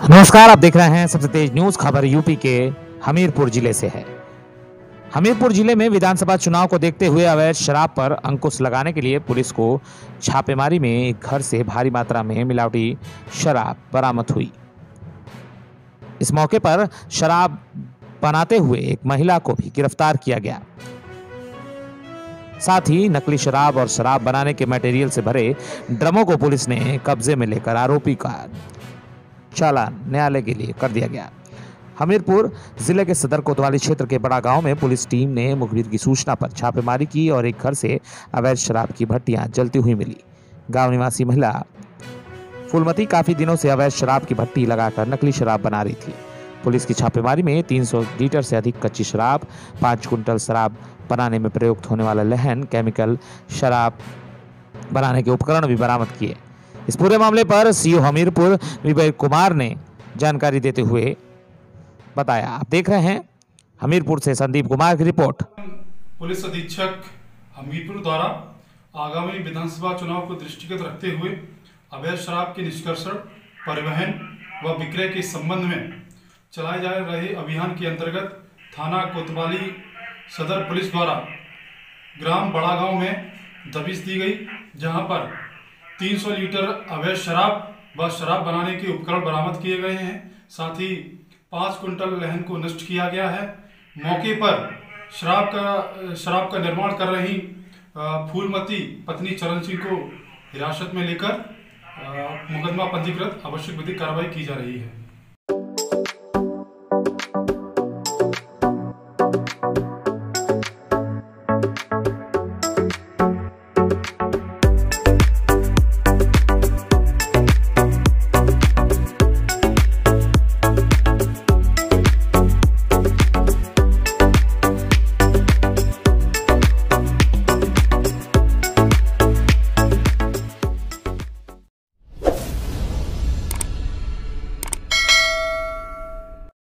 नमस्कार, आप देख रहे हैं सबसे तेज न्यूज खबर यूपी के हमीरपुर जिले से है। हमीरपुर जिले में विधानसभा चुनाव को देखते हुए अवैध शराब पर अंकुश लगाने के लिए पुलिस को छापेमारी में एक घर से भारी मात्रा में मिलावटी शराब बरामद हुई। इस मौके पर शराब बनाते हुए एक महिला को भी गिरफ्तार किया गया। साथ ही नकली शराब और शराब बनाने के मटेरियल से भरे ड्रमों को पुलिस ने कब्जे में लेकर आरोपी का चालान न्यायालय के लिए कर दिया गया। हमीरपुर जिले के सदर कोतवाली क्षेत्र के बड़ा गांव में पुलिस टीम ने मुखबिर की सूचना पर छापेमारी की और एक घर से अवैध शराब की भट्टियां जलती हुई मिली। गांव निवासी महिला फूलमती काफी दिनों से अवैध शराब की भट्टी लगाकर नकली शराब बना रही थी। पुलिस की छापेमारी में 300 लीटर से अधिक कच्ची शराब, 5 कुंटल शराब बनाने में प्रयुक्त होने वाला लहन, केमिकल, शराब बनाने के उपकरण भी बरामद किए। इस पूरे मामले पर सीओ हमीरपुर विवेक कुमार ने जानकारी देते हुए बताया। आप देख रहे हैं हमीरपुर से संदीप कुमार की रिपोर्ट। पुलिस अधीक्षक हमीरपुर द्वारा आगामी विधानसभा चुनाव को दृष्टिगत रखते हुए अवैध शराब के निष्कर्षण, परिवहन व विक्रय के संबंध में चलाए जा रहे अभियान के अंतर्गत थाना कोतवाली सदर पुलिस द्वारा ग्राम बड़ा गांव में दबिश दी गई, जहां पर 300 लीटर अवैध शराब व शराब बनाने के उपकरण बरामद किए गए हैं। साथ ही 5 कुंटल लहन को नष्ट किया गया है। मौके पर शराब का निर्माण कर रही फूलमती पत्नी चरण सिंह को हिरासत में लेकर मुकदमा पंजीकृत आवश्यक विधिक कार्रवाई की जा रही है।